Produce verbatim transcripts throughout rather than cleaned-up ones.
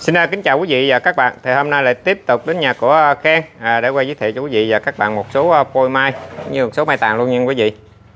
Xin kính chào quý vị và các bạn. Thì hôm nay lại tiếp tục đến nhà của Ken à, để quay giới thiệu cho quý vị và các bạn một số phôi mai như một số mai tàn luôn nha quý vị.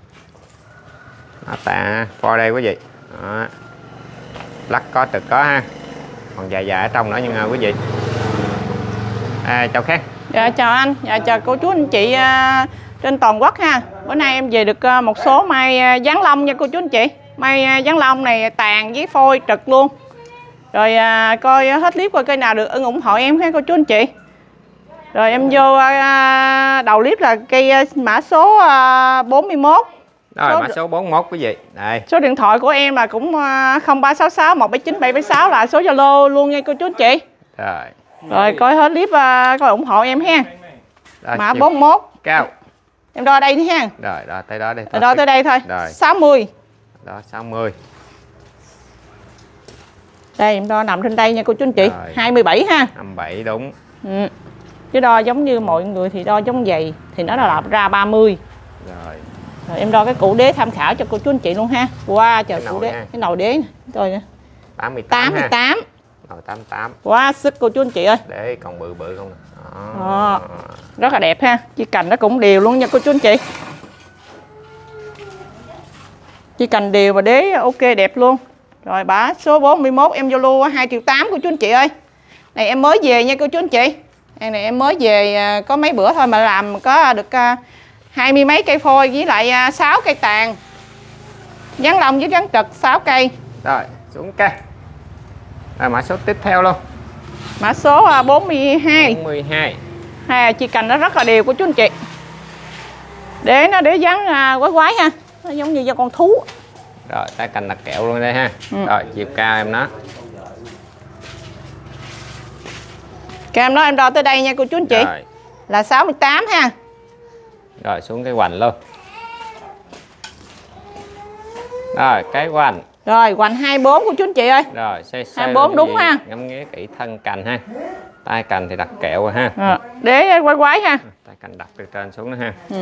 Tạ phôi đây quý vị. Đó. Lắc có trực có ha. Còn dài dài ở trong nữa nha quý vị. À, chào Ken. Dạ chào anh, dạ chào cô chú anh chị uh, trên toàn quốc ha. Bữa nay em về được uh, một số mai uh, dán lông nha cô chú anh chị. Mai uh, dán lông này tàn với phôi trực luôn. Rồi à, coi hết clip coi cây nào được ưng ủng hộ em ha cô chú anh chị. Rồi em vô à, đầu clip là cây à, mã số à, bốn mươi mốt. Rồi số, mã số bốn mươi mốt quý vị. Đây. Số điện thoại của em là cũng à, không ba sáu sáu một bảy chín bảy bảy sáu là số Zalo luôn nha cô chú anh chị. Rồi. Rồi coi hết clip à, coi ủng hộ em ha. Rồi, mã bốn mươi mốt. Cao. Em đo đây đi ha. Rồi, rồi tới đó đi. Rồi, đo tới đây thôi. Rồi. sáu mươi. Đó sáu mươi. Đây em đo nằm trên đây nha cô chú anh chị. Rồi. hai mươi bảy ha. hai mươi bảy đúng. Ừ. Chứ đo giống như mọi người thì đo giống vậy thì nó là ra ba mươi. Rồi. Rồi em đo cái cụ đế tham khảo cho cô chú anh chị luôn ha. Wow, chờ cụ đế, ha. Cái nồi đế coi nè. tám mươi tám. tám mươi tám. Nồi tám mươi tám. Wow, sức cô chú anh chị ơi. Đế còn bự bự không nè. Đó. Rất là đẹp ha. Chỉ cành nó cũng đều luôn nha cô chú anh chị. Chỉ cành đều và đế ok đẹp luôn. Rồi bả số bốn mươi mốt em Zalo hai triệu tám cô chú anh chị ơi. Này em mới về nha cô chú anh chị. Này, này em mới về có mấy bữa thôi mà làm có được hai mươi mấy cây phôi với lại sáu cây tàn. Dán lông với dán trực sáu cây. Rồi xuống cây. Rồi mã số tiếp theo luôn. Mã số bốn mươi hai. bốn mươi hai. Ha, chi cành nó rất là đều cô chú anh chị. Để nó để dán quái quái ha. Nó giống như do con thú. Rồi tay cành đặt kẹo luôn đây ha. Ừ. Rồi chiều cao em nó. Cam đó em đo tới đây nha cô chú anh chị. Rồi. Là sáu mươi tám ha. Rồi xuống cái hoành luôn. Rồi cái hoành. Rồi hoành hai mươi bốn cô chú anh chị ơi. Rồi xoay xoay hai mươi bốn đúng ha. Ngắm nghía kỹ thân cành ha. Tay cành thì đặt kẹo rồi ha. À, để quái quái ha. Tay cành đặt từ trên xuống nữa ha. Ừ.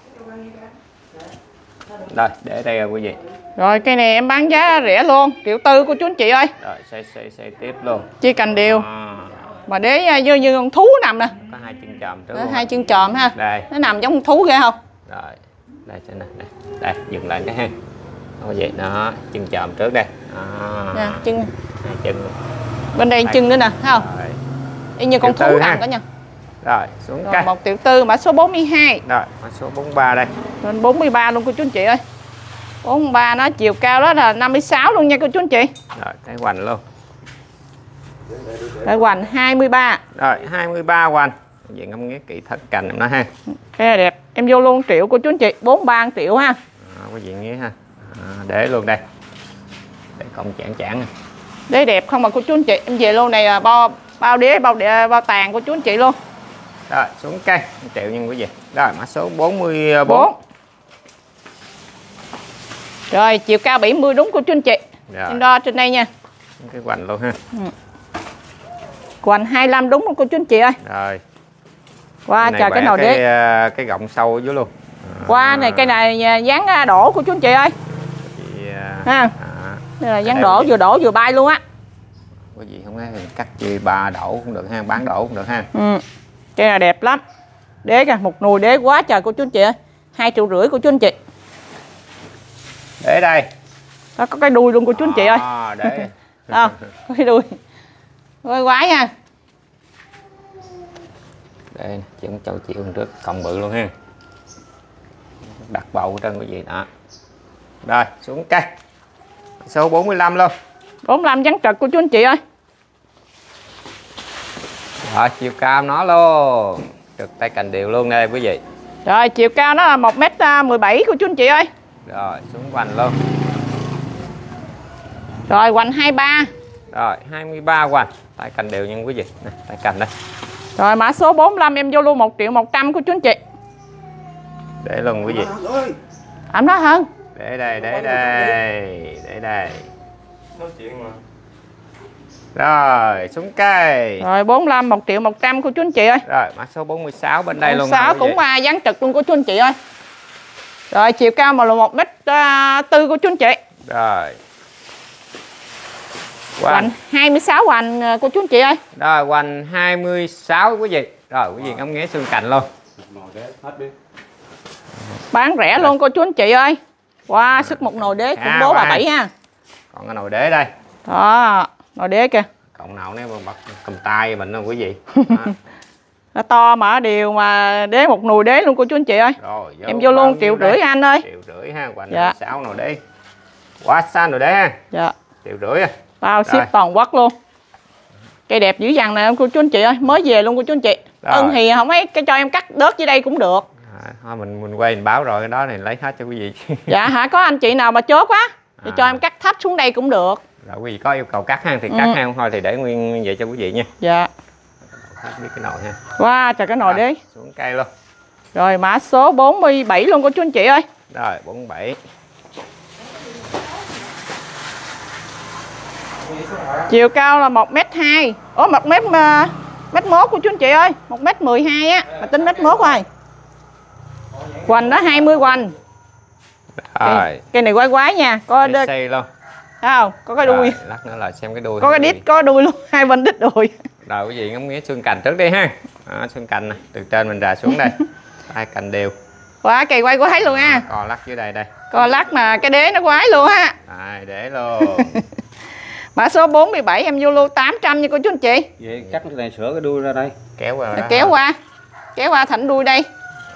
Rồi để đây rồi quý vị. Rồi cây này em bán giá rẻ luôn, triệu tư cô chú anh chị ơi. Rồi xoay xoay xoay tiếp luôn. Chia cành đều. À. Mà để như như con thú nằm nè. Có hai chân chòm trước. Hai chân chòm ha. Đây. Nó nằm giống con thú ghê không? Rồi. Đây cho này. Đây. Đây dừng lại cái ha. Như vậy đó, chân chòm trước đây. À. Nè, chân. Hai chân. Bên đây, đây. Chân nữa nè, thấy không? Rồi. Y như con thú nằm đó nha. Rồi, xuống rồi, cây. một triệu tư mã số bốn mươi hai. Rồi, mã số bốn mươi ba đây. Rồi bốn mươi ba luôn cô chú anh chị ơi. bốn mươi ba nó chiều cao đó là năm mươi sáu luôn nha cô chú anh chị. Rồi, cái hoành luôn. Rồi hoành hai mươi ba. Rồi, hai mươi ba hoành. Vậy ngắm nghía kỹ thất cành em nó ha. Cái này đẹp. Em vô luôn triệu cô chú anh chị, bốn mươi ba triệu ha. À, quý vị nghe ha. À, để luôn đây. Để công chản chản. Đế đẹp không mà cô chú anh chị. Em về luôn này là bao bao đế bao đế, bao tàn của chú anh chị luôn. Rồi xuống cây một triệu nhân quý vị. Rồi mã số bốn mươi bốn. Rồi chiều cao bảy mươi đúng của chú anh chị. Rồi. Em đo trên đây nha. Cái hoành luôn ha. Ừ. Hoành hai mươi lăm đúng không cô chú anh chị ơi. Rồi. Qua wow, chờ cái nồi đế. Cái, cái gọng sâu ở dưới luôn. Qua wow, này cây này dán đổ của chú anh chị ơi. Chị, ha. À. Đây là dán đổ vừa đổ vừa bay luôn á. Quý vị không thấy cắt chi ba đổ cũng được ha, bán đổ cũng được ha. Ừ. Cây này đẹp lắm. Đế kìa, một nồi đế quá trời cô chú anh chị ơi. hai triệu rưỡi của chú anh chị. Để đây. Đó có cái đuôi luôn của chú anh chị ơi. À, để. À, có cái đuôi. Quái quái ha. Đây, chỉ một chậu chịu trước cộng bự luôn ha. Đặt bầu trên cái gì đó. Rồi, xuống cây. Số bốn mươi lăm luôn. bốn mươi lăm trắng trực của chú anh chị ơi. Rồi, chiều cao nó luôn. Trực tay cành đều luôn đây quý vị. Rồi, chiều cao nó là một mét mười bảy của chú anh chị ơi. Rồi, xuống hoành luôn. Rồi, hoành hai mươi ba. Rồi, hai mươi ba hoành. Tay cành đều nha quý vị. Này, tay cành đây. Rồi, mã số bốn mươi lăm em vô luôn một triệu một trăm của chú anh chị. Để luôn quý vị. Ẩm đó hơn. Để đây, để đây. Để đây. Nói chuyện mà. Rồi, xuống cây. Rồi, bốn mươi lăm một triệu một trăm của chú anh chị ơi. Rồi, mã số bốn mươi sáu bên đây luôn. bốn mươi sáu cũng qua dán trực luôn của chú anh chị ơi. Rồi, chiều cao mà là một mét tư của chú anh chị. Rồi. Hoành hai mươi sáu hoành cô chú anh chị ơi. Rồi hoành hai mươi sáu quý vị. Rồi quý vị ngắm nghía xương cành luôn. Bán rẻ rồi luôn cô chú anh chị ơi. Wow, sức một nồi đế cũng bố bà Bảy ha. Còn cái nồi đế đây. Đó, nồi đế kìa. Cộng nào nếu mà bật cầm tay mình đâu quý vị. Nó to mà điều mà đế một nồi đế luôn cô chú anh chị ơi. Rồi, vô em vô luôn triệu rưỡi anh ơi. Triệu rưỡi ha, hoành dạ. hai mươi sáu nồi đế. Quá xa nồi đế ha. Dạ. Triệu rưỡi à. Bao ship toàn quốc luôn. Cây đẹp dữ dằn nè cô chú anh chị ơi, mới về luôn cô chú anh chị. Ưng thì không ấy cái cho em cắt đớt dưới đây cũng được. À, thôi mình mình quay mình báo rồi cái đó này lấy hết cho quý vị. Dạ hả, có anh chị nào mà chốt á thì à. cho em cắt thách xuống đây cũng được. Rồi quý vị có yêu cầu cắt ha thì cắt ừ. ha, không thôi thì để nguyên vậy cho quý vị nha. Dạ. Biết cái nồi ha. Wow, trời cái nồi đi. Xuống cây luôn. Rồi mã số bốn mươi bảy luôn cô chú anh chị ơi. Rồi bốn mươi bảy. Chiều cao là một mét hai. Ủa một mét mét mốt của chú anh chị ơi, một mét mười hai á, mà tính mét mốt rồi. Hoành đó hai mươi hoành. Cây, cây này quái quái nha, có đít xây luôn. Thấy không? Có cái đuôi. Rồi, lát nữa là xem cái đuôi. Có cái đít, có đuôi luôn, hai bên đít đuôi. Rồi quý vị ngắm nghía xương cành trước đi ha. Đó, xương cành này, từ trên mình rà xuống đây. Hai cành đều. Quá cây quay quái luôn ha. Co lắc dưới đây đây. Co lắc mà cái đế nó quái luôn ha. Rồi, để luôn. Mã số bốn mươi bảy em vô luôn tám trăm nha cô chú anh chị. Vậy cắt cái này sửa cái đuôi ra đây. Kéo qua đó. Kéo qua. Kéo qua thành đuôi đây.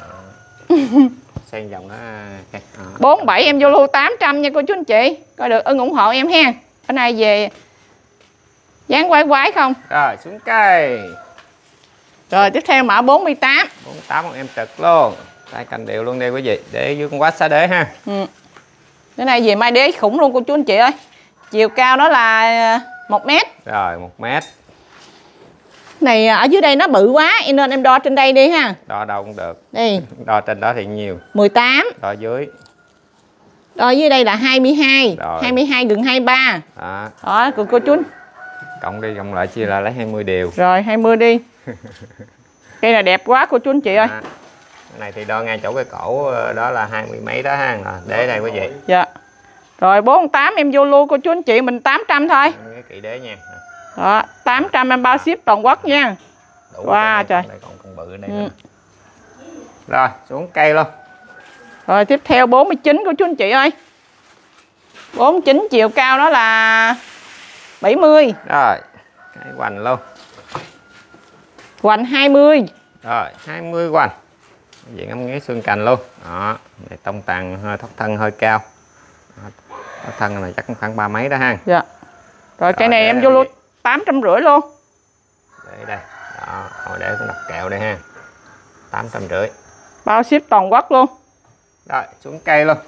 Xen vòng đó. bốn mươi bảy em vô luôn tám trăm nha cô chú anh chị. Coi được ưng ủng hộ em ha. Bữa nay về dáng quái quái không? Rồi xuống cây. Rồi tiếp theo mã bốn mươi tám. bốn mươi tám của em trực luôn. Tay cành đều luôn đây quý vị. Để dưới con quá xá đế ha. Ừ. Cái này về mai đế khủng luôn cô chú anh chị ơi. Chiều cao đó là một mét. Rồi một mét. Này ở dưới đây nó bự quá nên em đo trên đây đi ha. Đo đâu cũng được. Đi. Đo trên đó thì nhiều. mười tám. Đo dưới. Đo dưới đây là hai mươi hai. Rồi. hai mươi hai gần hai mươi ba. Đó. Đó cô, cô chú. Cộng đi cộng lại chia là lấy hai mươi đều. Rồi hai mươi đi. Cây này đẹp quá cô chú anh chị ơi. À, cái này thì đo ngay chỗ cái cổ đó là hai mươi mấy đó ha. À, để đây quý vị. Dạ. Rồi bốn mươi tám em vô luôn cô chú anh chị mình tám trăm thôi. Cái kỵ đế nha. Đó, tám trăm em bao ship toàn quốc nha. Đủ wow trời. Đây còn con bự ở đây ừ. Rồi xuống cây luôn. Rồi tiếp theo bốn mươi chín cô chú anh chị ơi. bốn mươi chín chiều cao đó là bảy mươi. Rồi cái hoành luôn. Hoành hai mươi. Rồi hai mươi hoành. Vậy ngắm nghía xương cành luôn. Đó, này tông tàn hơi thoát thân hơi cao. Thoát thân này chắc khoảng ba mấy đó ha. Dạ. Rồi, rồi cây này em vô luôn tám trăm rưỡi luôn. Để đây. Đó, hồi để cũng đặt kẹo đây ha. tám trăm rưỡi. Bao ship toàn quốc luôn. Rồi xuống cây luôn.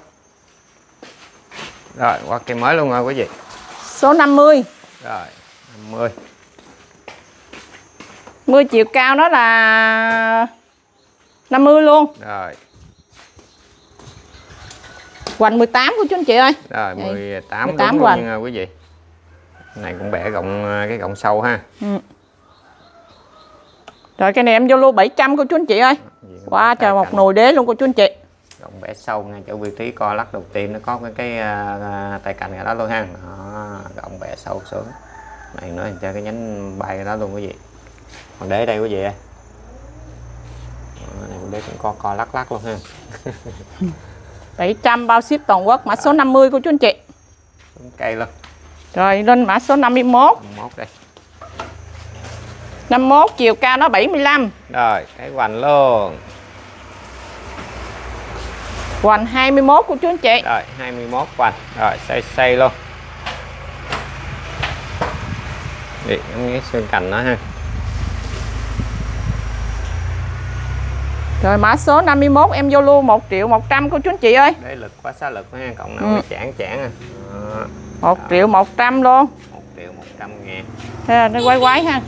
Rồi qua cây mới luôn rồi quý vị. Số năm mươi. Rồi năm mươi. mười chiều cao đó là năm mươi luôn. Rồi. Hoành mười tám của chú anh chị ơi. Rồi mười tám, mười tám đúng hoành. luôn quý vị. Này cũng bẻ gọng cái gọng sâu ha. Ừ. Rồi cái này em vô luôn bảy trăm của chú anh chị ơi. Quá wow, trời một nồi đế luôn của chú anh chị. Gọng bẻ sâu ngay chỗ vị trí co lắc đầu tiên nó có cái cái uh, tay cành ở đó luôn ha. Đó, gọng bẻ sâu xuống. Này nữa cho cái nhánh bay ở đó luôn quý vị. Còn đế đây quý vị ơi. Đó, này đế cũng co co lắc lắc luôn ha. bảy trăm bao ship toàn quốc, mã số năm mươi của chú anh chị. Cây luôn. Rồi lên mã số năm mươi mốt. năm mươi mốt đây. năm mươi mốt chiều cao nó bảy mươi lăm. Rồi, cái hoành luôn. Hoành hai mươi mốt của chú anh chị. Rồi, hai mươi mốt hoành. Rồi, xây xây luôn. Đi, em nghĩ xương cành nó ha. Rồi mã số năm mươi mốt em vô luôn một triệu một trăm của chú anh chị ơi. Để lực quá xá lực ha, cộng nào ừ. chản chản à. một triệu một trăm luôn. một triệu một trăm ngàn. À, nó quái quái ha.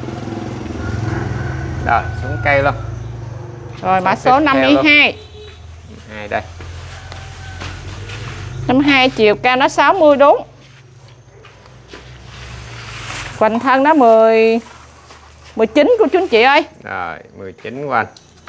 Rồi xuống cây luôn. Rồi mã số năm mươi hai. hai đây. năm mươi hai chiều cao nó sáu mươi đúng. Hoành thân nó mười mười chín của chú anh chị ơi. Rồi mười chín hoành.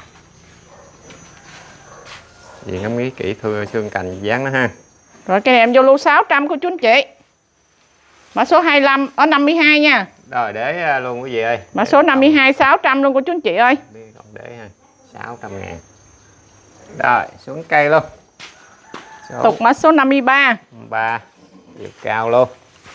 Vì ngắm nghĩ kỹ thưa xương cành dáng nó ha. Rồi cái này em vô luôn sáu trăm của chú anh chị. Mã số hai mươi lăm ở năm mươi hai nha. Rồi để luôn quý vị ơi. Mã số năm mươi hai sáu trăm luôn cô chú anh chị ơi. Cộng để ha. sáu trăm ngàn. Rồi xuống cây luôn. Số Tục mã số năm mươi ba. ba. Chiều cao luôn.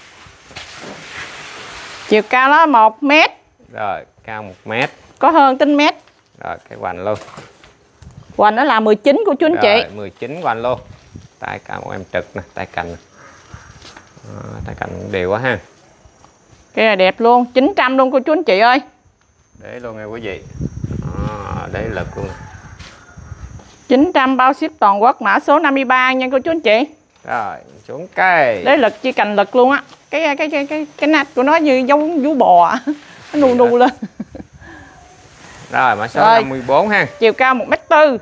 Chiều cao đó một mét. Rồi cao một mét. Có hơn tính mét. Rồi cái hoành luôn. Hoành nó là mười chín của chú anh chị. Rồi mười chín hoành luôn. Tay cả một em trực nè, tay cành. À, tay cành đều quá ha. Cái này đẹp luôn, chín trăm luôn cô chú anh chị ơi. Để luôn nha quý vị. À, để lực luôn. chín trăm bao ship toàn quốc, mã số năm mươi ba nha cô chú anh chị. Rồi, xuống cây. Để lực chỉ cành lực luôn á. Cái cái cái cái cái nách của nó như giống vú bò. Nó nu nu lên. Rồi, mã số Rồi. năm mươi bốn ha. Chiều cao một mét tư.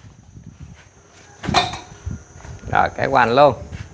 Rồi, cái hoành luôn.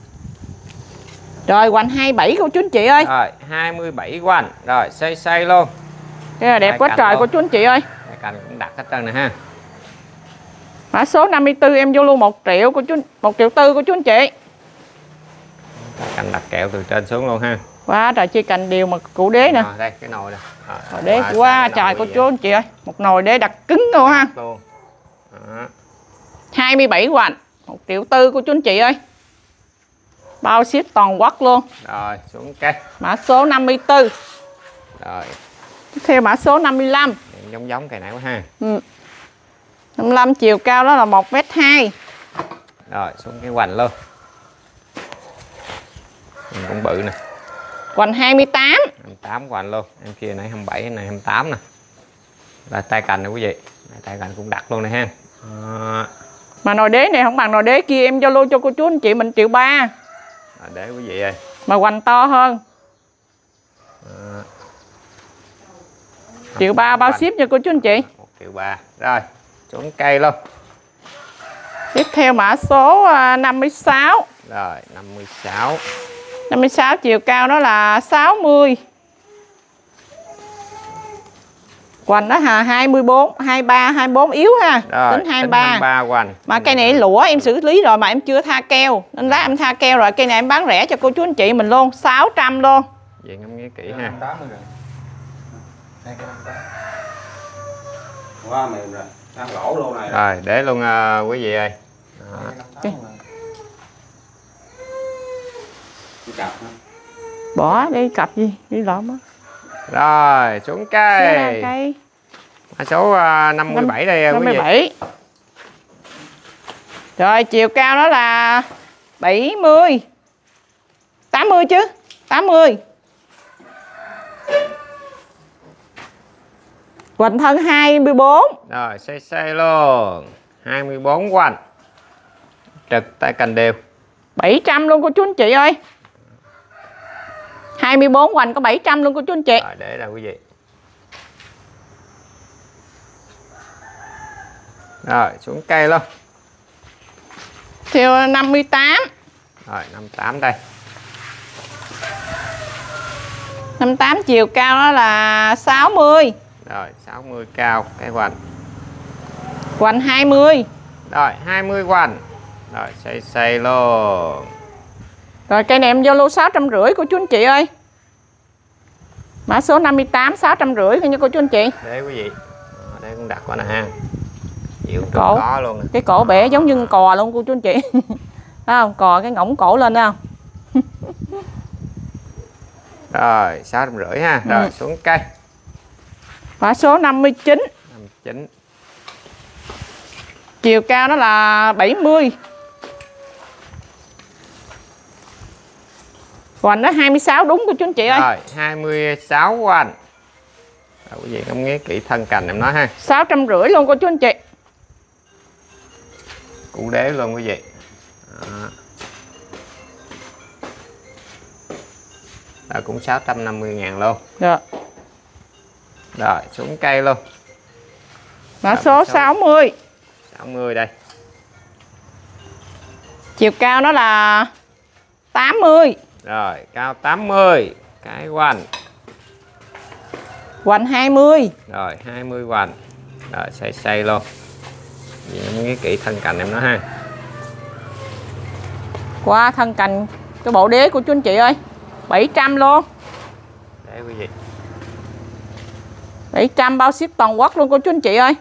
Rồi hoành hai mươi bảy cô chú anh chị ơi. Rồi, hai mươi bảy hoành. Rồi, xây xây luôn. Cái này đẹp Hai quá cành trời luôn. cô chú anh chị ơi. Cái cành cũng đặt hết trơn nè ha. Mã số năm mươi tư em vô luôn một triệu cô chú một triệu tư cô chú anh chị. Cái cành đặt kẹo từ trên xuống luôn ha. Quá trời chi cành đều mà cụ đế nè. Rồi, đây cái nồi đây. Rồi, Rồi đế quá trời cô chú anh chị ơi. Một nồi đế đặt cứng luôn ha. Luôn. Đó. hai mươi bảy hoành, một triệu tư cô chú anh chị ơi. Bao ship toàn quốc luôn. Rồi, xuống cây. Mã số năm mươi tư. Rồi, Tiếp theo mã số năm mươi lăm. giống giống cây nãy quá ha. Ừ. năm mươi lăm chiều cao đó là một mét hai. Rồi, xuống cái hoành luôn. Mình cũng bự nè. Hoành hai mươi tám. hai mươi tám hoành luôn. Em kia nãy hai mươi bảy, này hai mươi tám nè. Là tay cành nè quý vị. Tay cành cũng đặt luôn nè ha. Đó. Mà nồi đế này không bằng nồi đế kia, em Zalo cho cô chú anh chị mình triệu ba. Rồi, để quý vị ơi. Mà hoành to hơn. Đó. Triệu ba bao ship cho cô chú anh chị. một triệu ba. Rồi, xuống cây luôn. Tiếp theo mã số à, năm mươi sáu. Rồi, năm mươi sáu. năm mươi sáu chiều cao đó là sáu mươi. Hoành đó là hai mươi bốn, hai mươi ba, hai mươi bốn yếu ha. Rồi, tính hai mươi ba. hai mươi ba hoành. Mà cây này lũa em xử lý rồi mà em chưa tha keo. Nên lát em tha keo rồi, cây này em bán rẻ cho cô chú anh chị mình luôn, sáu trăm luôn. Vậy ngắm nghía kỹ ha. Quá mềm rồi, đang lỗ luôn này. Rồi, để luôn uh, quý vị ơi. Đó. Okay. Cặp hả? Bỏ đi cặp gì, đi lộn á. Rồi, xuống cây. Cây. Mã số uh, năm mươi bảy đây quý năm mươi vị. bảy. Rồi chiều cao đó là bảy mươi. tám mươi chứ, tám mươi. Hoành thân hai mươi bốn. Rồi, xây xây luôn. hai mươi bốn hoành. Trực tay cành đều. bảy trăm luôn cô chú anh chị ơi. hai mươi bốn hoành có bảy trăm luôn cô chú anh chị. Rồi, để ra quý vị. Rồi, xuống cây luôn. Theo năm mươi tám. Rồi, năm mươi tám đây. năm mươi tám chiều cao đó là sáu mươi. Rồi, sáu mươi cao cái hoành. Hoành hai mươi. Rồi, hai mươi hoành. Rồi, xây xây luôn. Rồi cây này em Zalo sáu trăm rưỡi cô chú anh chị ơi. Mã số năm mươi tám sáu trăm rưỡi nha cô chú anh chị. Để quý vị. Đó, đây cũng đặt qua nè ha. Chịu Cổ. có luôn nè. Cái cổ bẻ giống như con cò luôn cô chú anh chị. Thấy không? Cò cái ngỗng cổ lên thấy không? Rồi, sáu trăm rưỡi ha. Rồi, Ừ. xuống cây. Mã số năm mươi chín. năm mươi chín. Chiều cao đó là bảy mươi. Hoành nó hai mươi sáu đúng cô chú anh chị ơi. Rồi, hai mươi sáu hoành. Rồi, quý vị ngắm nghía kỹ thân cành em nói ha. sáu trăm rưỡi luôn cô chú anh chị. Cụ đế luôn quý vị. Đó. Rồi, cũng sáu trăm năm mươi ngàn luôn. Rồi. Rồi, xuống cây luôn. Mã số sáu mươi. sáu mươi đây. Chiều cao nó là tám mươi. Rồi, cao tám mươi. Cái hoành. Hoành hai mươi. Rồi, hai mươi hoành. Rồi, xây xây luôn. Vì ngắm nghía kỹ thân cành em nói ha. Qua thân cành cái bộ đế của chú anh chị ơi. bảy trăm luôn. Để quý vị. bảy trăm bao ship toàn quốc luôn cô chú anh chị ơi.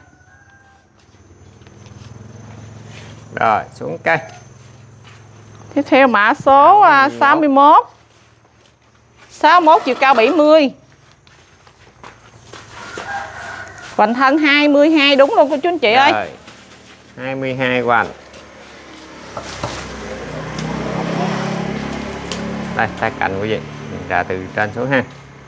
Rồi xuống cây. Tiếp theo mã số uh, sáu mươi mốt. sáu mươi mốt chiều cao bảy mươi. Hoành thân hai mươi hai đúng luôn cô chú anh chị ơi. Rồi. hai mươi hai hoành. Đây tay cạnh quý vị. Mình ra từ trên xuống ha.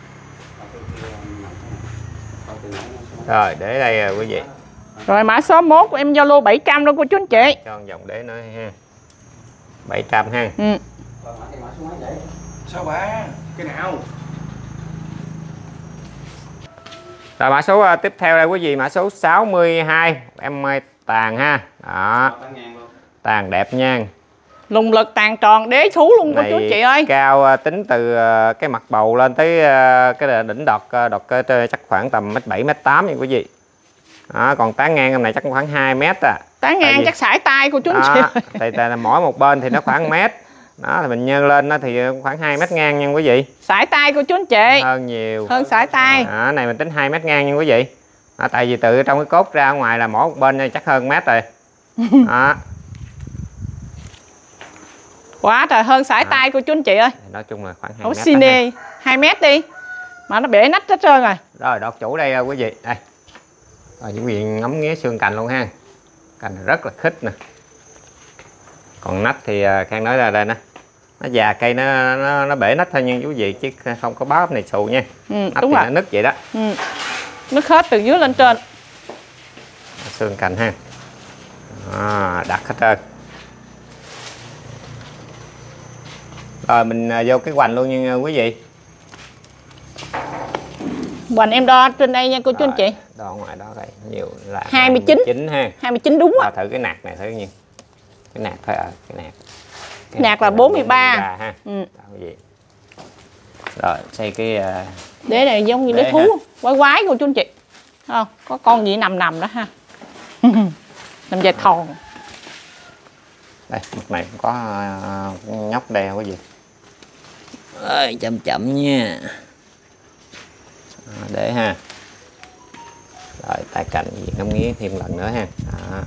Rồi để đây à, quý vị. Rồi mã số mốt của em Zalo bảy trăm luôn cô chú anh chị. Cho một dòng đế nữa ha. bảy trăm ha. Ừ. Sao bà? Cái nào? Rồi mã số uh, tiếp theo đây quý vị, mã số sáu mươi hai, em ơi tàn ha. Đó. Tàn đẹp nha. Lùng lực tàn tròn đế thú luôn cô chú anh chị ơi. Cao uh, tính từ uh, cái mặt bầu lên tới uh, cái đỉnh đọt uh, đọt uh, chắc khoảng tầm mét bảy mét tám nha quý vị. Đó, còn tán ngang hôm này chắc khoảng hai mét à. Tán ngang chắc sải tay cô chú anh chị ơi. Thì, thì mỗi một bên thì nó khoảng mét. Đó thì mình nhân lên nó thì khoảng hai mét ngang nha quý vị. Sải tay cô chú anh chị. Hơn nhiều. Hơn sải tay. Đó, này mình tính hai mét ngang nha quý vị. Đó, tại vì từ trong cái cốt ra ngoài là mỗi một bên chắc hơn mét rồi. Đó. Quá trời hơn sải Đó. tay cô chú anh chị ơi. Nói chung là khoảng hai Ủa mét. Cine hai mét đi. Mà nó bể nách hết trơn rồi. Rồi đọt chủ đây quý vị. Đây. Rồi quý vị ngắm nghía xương cành luôn ha. Cành rất là khít nè. Còn nách thì Khang nói ra đây nè, nó già cây nó nó, nó bể nách thôi nha quý vị, chứ không có bóp này xù nha. Ừ, nách đúng thì rồi. nó nứt vậy đó. Ừ. Nứt hết từ dưới lên trên. Xương cành ha. À, đặt hết trơn. Rồi mình vô cái hoành luôn nha quý vị. Hoành em đo trên đây nha cô chú anh chị. Đo ngoài đó đây nhiều là hai mươi chín. hai mươi chín ha. hai mươi chín đúng á. Thử cái nạc này thử nha. Cái nạc thôi à, cái nạc. Cái nạc là bốn mươi ba. Ha. Ừ. Đó, quý vị. Rồi xây cái uh... đế này giống như đế, đế thú ha. Quái quái cô chú anh chị. Không, có con gì nằm nằm đó ha. Nằm dài thòn. Đây, mặt này cũng có uh, nhóc đeo cái gì. Ơi, chậm chậm nha. À, để ha. Rồi tay cạnh gì ngắm nghía thêm lần nữa ha. Đó.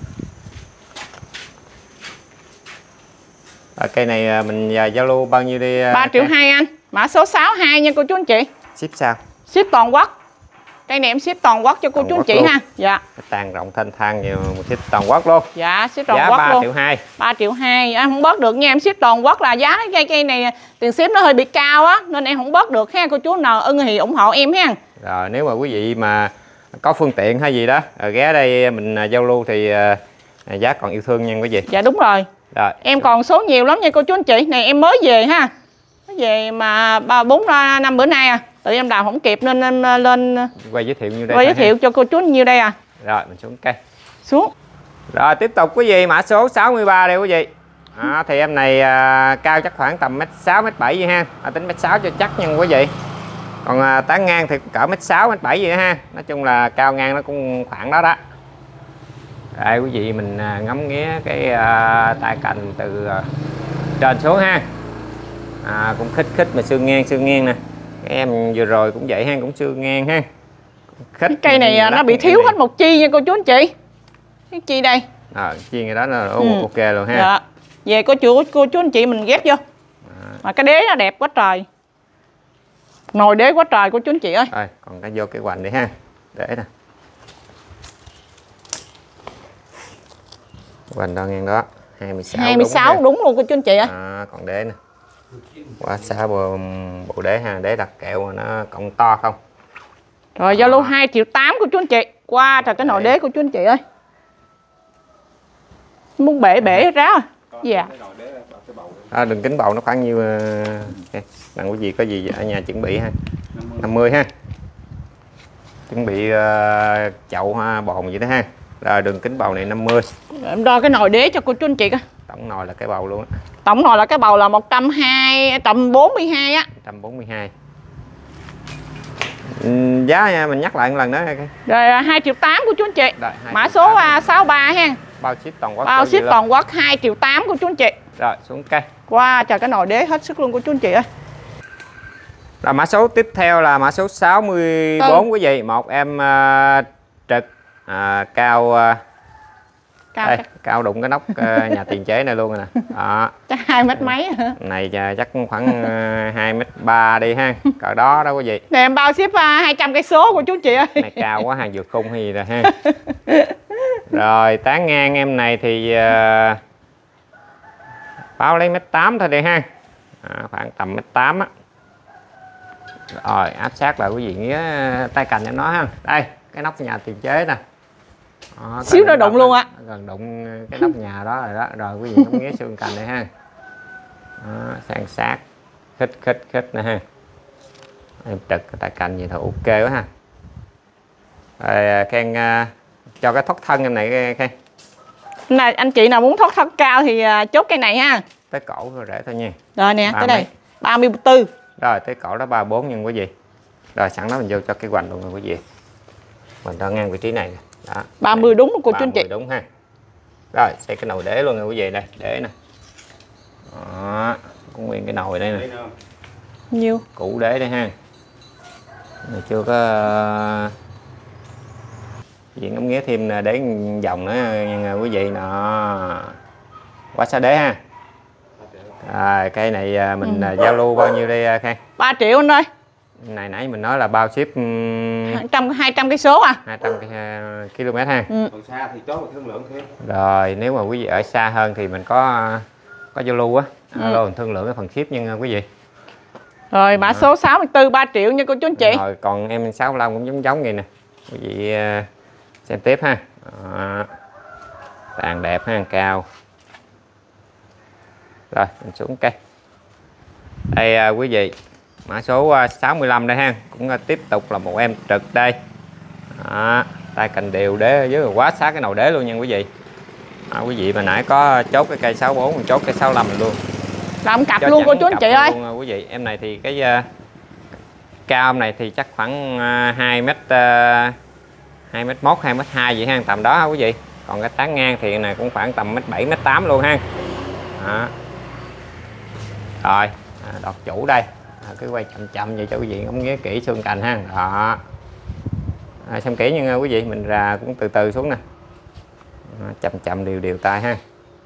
Rồi, cây này mình giao lưu bao nhiêu đi? ba triệu hai anh. Mã số sáu mươi hai nha cô chú anh chị. Ship sao? Ship toàn quốc. Cây này em ship toàn quốc cho cô toàn chú anh chị luôn. ha. Dạ. Tàn rộng thanh thang nhiều, ship toàn quốc luôn. Dạ, ship toàn giá quốc ba luôn. triệu hai. ba triệu hai. Em không bớt được nha, em ship toàn quốc là giá cây cây này tiền ship nó hơi bị cao á nên em không bớt được ha cô chú nào ưng thì ủng hộ em ha. Rồi nếu mà quý vị mà có phương tiện hay gì đó rồi ghé đây mình giao lưu thì uh, giá còn yêu thương nha quý vị. Dạ đúng rồi. Rồi. Em còn số nhiều lắm nha cô chú anh chị. Này em mới về ha. Mới về mà ba bốn năm bữa nay à. Tự em làm không kịp nên em lên quay giới thiệu nhiêu đây. Quay giới thiệu ha. Cho cô chú nhiêu đây à. Rồi mình xuống cây. Xuống. Rồi tiếp tục quý vị, mã số sáu mươi ba đây quý vị. À, thì em này à, cao chắc khoảng tầm mét sáu mét bảy vậy ha. À, tính mét sáu cho chắc nha quý vị. Còn à, tán ngang thì cỡ mét sáu mét bảy vậy ha. Nói chung là cao ngang nó cũng khoảng đó đó. Đây quý vị mình à, ngắm nghía cái à, tay cành từ à, trên xuống ha. À, cũng khít khít mà xương ngang xương ngang nè. Cái em vừa rồi cũng vậy ha, cũng xương ngang ha. Khít cái cây này nó bị thiếu hết một chi nha cô chú anh chị. Cái chi đây. Ờ, chi người đó là ừ. ok luôn ha. Dạ. Về cô chú cô chú anh chị mình ghép vô. À. Mà cái đế nó đẹp quá trời. Nồi đế quá trời cô chú anh chị ơi. Rồi, còn cái vô cái hoành đi ha. Để nè. Hoành đo ngang đó, hai mươi sáu. hai mươi sáu đúng, đúng luôn cô chú anh chị ơi. À, còn đế nè. Quá xa bộ, bộ đế ha, đế đặt kẹo nó cộng to không. Rồi giao lưu hai triệu tám của chú anh chị. Qua trời cái nồi đế của chú anh chị ơi. Muốn bể bể ráo à. Dạ. À, đường kính bầu nó khoảng nhiêu okay. Bạn quý vị có gì ở nhà chuẩn bị ha. năm mươi ha. Chuẩn bị uh, chậu ha, bồn vậy đó ha. Rồi đường kính bầu này năm mươi. Em đo cái nồi đế cho cô chú anh chị coi. Tổng nồi là cái bầu luôn á. Tổng nồi là cái bầu là một trăm hai mươi, một trăm bốn mươi hai á. một trăm bốn mươi hai. Ừ, giá nha, mình nhắc lại một lần nữa. Rồi hai triệu tám của chú anh chị. Rồi, mã số sáu ba ha. Bao ship toàn quốc. Bao ship toàn quốc hai triệu tám của chú anh chị. Rồi xuống cây. Qua wow, trời cái nồi đế hết sức luôn của chú anh chị ơi. Rồi mã số tiếp theo là mã số sáu mươi bốn ừ. quý vị, một em uh, trực uh, cao uh, cao, đây, cao đụng cái nóc uh, nhà tiền chế này luôn rồi nè. Đó. Chắc hai mét mấy hả? Này chắc khoảng uh, hai mét ba đi ha. Cỡ đó đó quý vị. Này em bao ship uh, hai trăm cây số của chú chị ơi. Này cao quá hàng vượt khung hay gì rồi ha. Rồi tán ngang em này thì uh, báo lấy mét tám thôi đi ha. À, khoảng tầm mét tám á. Rồi áp sát lại quý vị nghĩa tay cành em nói ha. Đây cái nóc nhà tiền chế nè. Đó, xíu nữa đụng luôn á. Gần đụng cái nóc nhà đó rồi đó. Rồi quý vị không nghĩa xương cành này ha. Đó, san sát khích khích khích nè ha. Em trực cái tay cành gì thôi ok quá ha. Rồi khen uh, cho cái thoát thân em này khen. Này anh chị nào muốn thoát thân cao thì uh, chốt cái này ha. Tới cổ rồi rẻ thôi nha. Rồi nè tới đây ba mươi tư. Rồi tới cổ đó ba mươi bốn nha quý vị. Rồi sẵn đó mình vô cho cái hoành luôn rồi quý vị. Mình đang ngang vị trí này nè. Đó. ba mươi đúng của chú anh chị. Đúng ha. Rồi xây cái nồi đế luôn nè quý vị, đây đế nè. Đó, có nguyên cái nồi đây nè. Nhiêu? Củ đế đây ha. Này chưa có chuyện ống nghé thêm đế vòng nữa nha quý vị nè. Quá xa đế ha. À, cây này mình ừ. giao lưu bao nhiêu đây Khang? ba triệu anh ơi. Này nãy mình nói là bao ship hai trăm cây số à? hai trăm ki lô mét ha. Ừ. Còn xa thì chốt một thương lượng thêm. Rồi nếu mà quý vị ở xa hơn thì mình có có giao lưu á. Ừ. Alo mình thương lượng cái phần ship nha quý vị. Rồi mã số sáu mươi tư ba triệu nha cô chú anh chị. Rồi còn em sáu mươi lăm cũng giống giống vậy nè. Quý vị xem tiếp ha. Đó. Tàn đẹp ha, cao. Rồi mình xuống cây. Đây à, quý vị mã số à, sáu mươi lăm đây ha, cũng à, tiếp tục là một em trực đây. Đó, tay cành đều đế ở dưới rồi, quá sát cái nồi đế luôn nha quý vị. À, quý vị mà nãy có chốt cái cây sáu mươi bốn, chốt cái sáu mươi lăm luôn. Làm cặp luôn cô chú anh chị ơi. Luôn, quý vị em này thì cái uh, cao này thì chắc khoảng uh, hai mét uh, hai mét mốt hai mét hai vậy ha, tầm đó quý vị. Còn cái tán ngang thì này cũng khoảng tầm mét bảy mét tám luôn ha. Đó. Rồi à, đọt chủ đây à, cứ quay chậm chậm vậy cho quý vị ngắm nghía kỹ xương cành ha. Đó à, xem kỹ nha quý vị, mình ra cũng từ từ xuống nè, à, chậm chậm đều đều tay ha.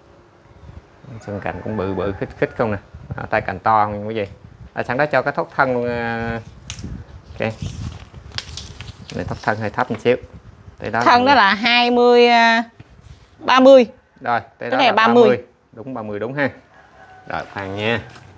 Xương cành cũng bự bự khích khích không nè, à, tay cành to không quý vị. À, sẵn đó cho cái thoát thân luôn. À, ok này thoát thân hơi thấp một xíu. Đó thân đó là hai mươi ba mươi. Rồi tới đó này là ba mươi. ba mươi. Đúng ba mươi đúng ha. Rồi khoan nha.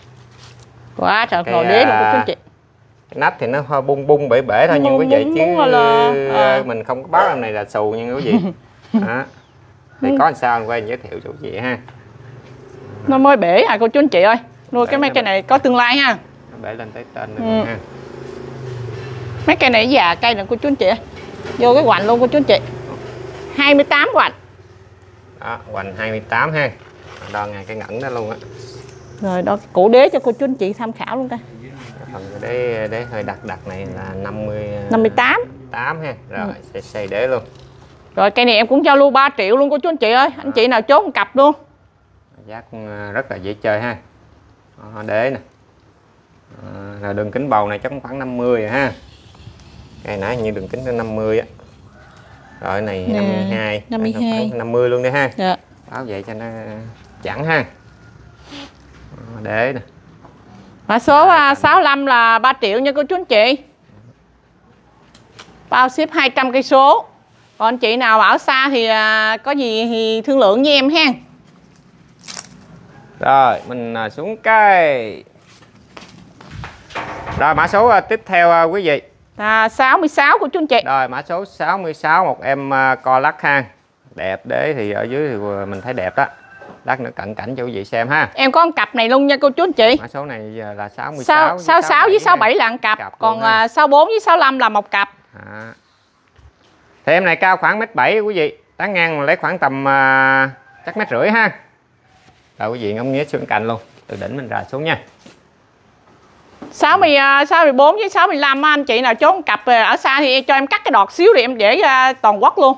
Quá trời nồi đế luôn cô chú chị. Cái nắp thì nó hơi bung bung bể bể thôi nhưng quý vị chứ là... à. mình không có báo em này là xù nha quý vị. Đó. Thì có làm sao mình quay giới thiệu cho quý vị ha. Nó mới bể à cô chú anh chị ơi. Nuôi cái mấy cây này có tương lai ha. Nó bể lên tới tên ừ. ha. Mấy cây này già cây này cô chú anh chị. Vô cái hoành luôn cô chú anh chị. hai mươi tám hoành. Đó, hoành hai mươi tám ha. Đo ngay cái ngẩn đó luôn á. Rồi đó củ đế cho cô chú anh chị tham khảo luôn ta. Phần đế đế hơi đặc đặc này là năm mươi năm mươi tám. tám ha. Rồi ừ. sẽ xây đế luôn. Rồi cây này em cũng giao lưu ba triệu luôn cô chú anh chị ơi. Anh chị nào chốt một cặp luôn. Giá cũng rất là dễ chơi ha. Đó, đế nè. À, đường kính bầu này chắc khoảng năm mươi rồi ha. Cái nãy như đường kính năm mươi á. Rồi này nè, năm mươi hai. năm mươi hai. năm mươi luôn đi ha. Dạ. Báo vậy cho nó chẳng ha. Đế nè. Mã số sáu mươi lăm là ba triệu nha cô chú anh chị. Bao ship hai trăm cây số. Còn anh chị nào ở xa thì có gì thì thương lượng với em ha. Rồi mình xuống cây. Rồi mã số tiếp theo quý vị. À, sáu mươi sáu của chú anh chị. Rồi mã số sáu mươi sáu một em co lắc ha. Đẹp đế thì ở dưới thì mình thấy đẹp đó. Lát nữa cận cảnh cho quý vị xem ha. Em có một cặp này luôn nha cô chú anh chị. Mã số này là sáu mươi sáu. sáu mươi sáu với sáu mươi bảy là một cặp, cặp còn sáu mươi bốn với sáu mươi lăm là một cặp. À. Thì em này cao khoảng mét bảy quý vị, tán ngang lấy khoảng tầm uh, chắc mét rưỡi ha. Rồi quý vị ngắm nghía xương cành luôn, từ đỉnh mình ra xuống nha. sáu mươi, sáu mươi bốn với sáu mươi lăm anh chị nào chốt cặp ở xa thì cho em cắt cái đọt xíu để em để uh, toàn quốc luôn.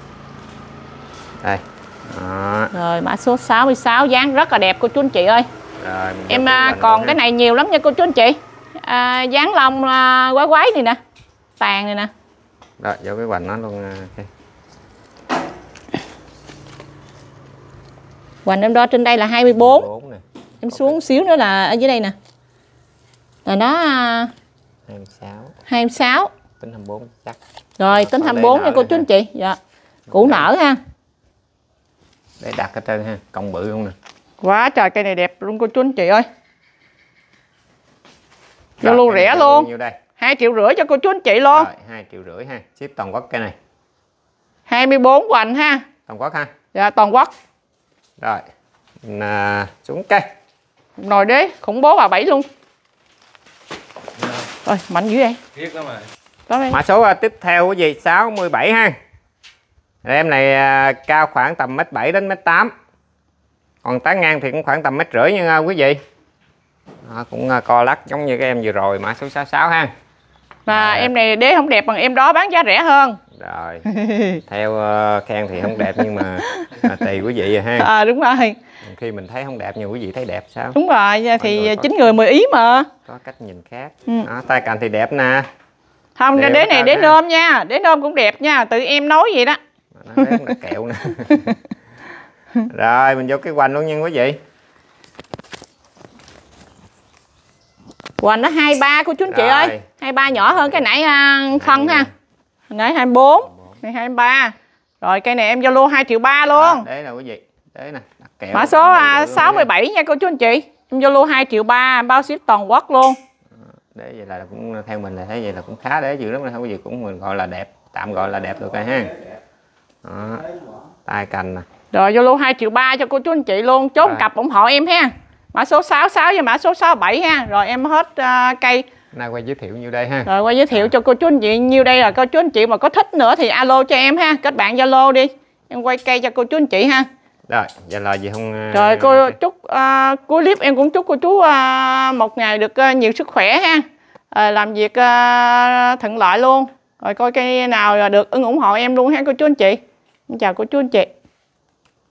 Đây. Đó. Rồi mã số sáu mươi sáu dáng rất là đẹp cô chú anh chị ơi. Rồi, Em à, còn cái này nhiều lắm nha cô chú anh chị. À, dán lông à, quái quái này nè, tàn này nè. Rồi vô cái hoành nó luôn. Okay. Hoành em đo trên đây là hai mươi bốn. Này. Em xuống okay. xíu nữa là ở dưới đây nè. Là nó à, hai mươi sáu. hai mươi sáu. Tính hai mươi bốn chắc. Rồi tính hai mươi bốn nha cô chú anh chị. Dạ. Củ nở ha. Để đặt ở trên ha, cong bự không nè. Quá trời cây này đẹp luôn cô chú anh chị ơi. Vô luôn rẻ luôn. hai triệu rưỡi cho cô chú anh chị luôn. Rồi, hai triệu rưỡi ha. Ship toàn quốc cây này. hai mươi bốn hoành ha. Toàn quốc ha. Dạ toàn quốc. Rồi. À, xuống cây. Nồi đế khủng bố bà bảy luôn. Rồi mạnh dữ vậy. Riết lắm rồi. Mã số uh, tiếp theo cái gì? sáu mươi bảy ha. Em này uh, cao khoảng tầm mét bảy đến mét tám. Còn tán ngang thì cũng khoảng tầm mét rưỡi nha uh, quý vị. Đó, cũng uh, co lắc giống như cái em vừa rồi, mã số sáu mươi sáu ha. Mà em này đế không đẹp bằng em đó, bán giá rẻ hơn. Rồi. Theo uh, khen thì không đẹp nhưng mà uh, tùy quý vị rồi ha. À đúng rồi. Khi mình thấy không đẹp nhưng quý vị thấy đẹp sao? Đúng rồi, thì chín người mười ý mà. Có cách nhìn khác. Ừ. Đó, tay cạnh thì đẹp nè. Không, đế này đế nôm nha, đế nôm cũng đẹp nha, tự em nói vậy đó. Nó đế cũng là kẹo nè. Rồi mình vô cái hoành luôn nha quý vị. Hoành nó hai mươi ba cô chú anh chị ơi. hai mươi ba nhỏ hơn cái nãy uh, phân ha. Nãy hai mươi bốn, này hai mươi ba. Rồi cây này em Zalo hai triệu ba luôn. À, đấy là quý vị. Đấy nè, đặt kẹo. Mã số uh, sáu mươi bảy nha cô chú anh chị. Em Zalo hai triệu ba, bao ship toàn quốc luôn. Để vậy là cũng theo mình là thấy vậy là cũng khá để dữ lắm, không có gì cũng mình gọi là đẹp, tạm gọi là đẹp được rồi ha. Đó. Tay cành nè. Rồi Zalo hai triệu ba cho cô chú anh chị luôn, chốt cặp ủng hộ em ha. Mã số sáu mươi sáu và mã số sáu mươi bảy ha. Rồi em hết uh, cây. Nay quay giới thiệu nhiêu đây ha. Rồi quay giới thiệu cho cô chú anh chị nhiêu đây, là cô chú anh chị mà có thích nữa thì alo cho em ha, kết bạn Zalo đi. Em quay cây cho cô chú anh chị ha. Rồi, giờ là gì không? Rồi cô chúc uh, cuối clip em cũng chúc cô chú uh, một ngày được uh, nhiều sức khỏe ha. Uh, làm việc uh, thuận lợi luôn. Rồi coi cây nào được ưng ủng hộ em luôn ha cô chú anh chị. Chào cô chú anh chị.